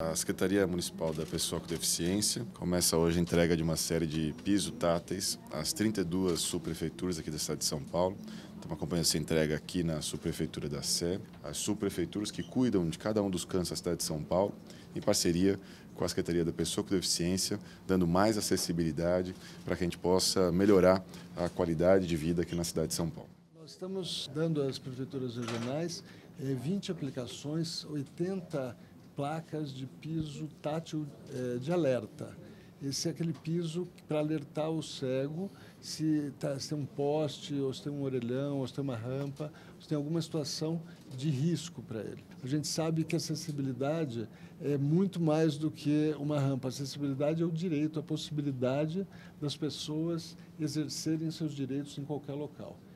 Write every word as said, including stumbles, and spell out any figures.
A Secretaria Municipal da Pessoa com Deficiência começa hoje a entrega de uma série de pisos táteis às trinta e duas subprefeituras aqui da cidade de São Paulo. Estamos acompanhando essa entrega aqui na subprefeitura da Sé, as subprefeituras que cuidam de cada um dos cantos da cidade de São Paulo, em parceria com a Secretaria da Pessoa com Deficiência, dando mais acessibilidade para que a gente possa melhorar a qualidade de vida aqui na cidade de São Paulo. Nós estamos dando às prefeituras regionais eh, vinte aplicações, oitenta placas de piso tátil eh, de alerta. Esse é aquele piso para alertar o cego se, tá, se tem um poste, ou se tem um orelhão, ou se tem uma rampa, ou se tem alguma situação de risco para ele. A gente sabe que a acessibilidade é muito mais do que uma rampa. A acessibilidade é o direito, a possibilidade das pessoas exercerem seus direitos em qualquer local.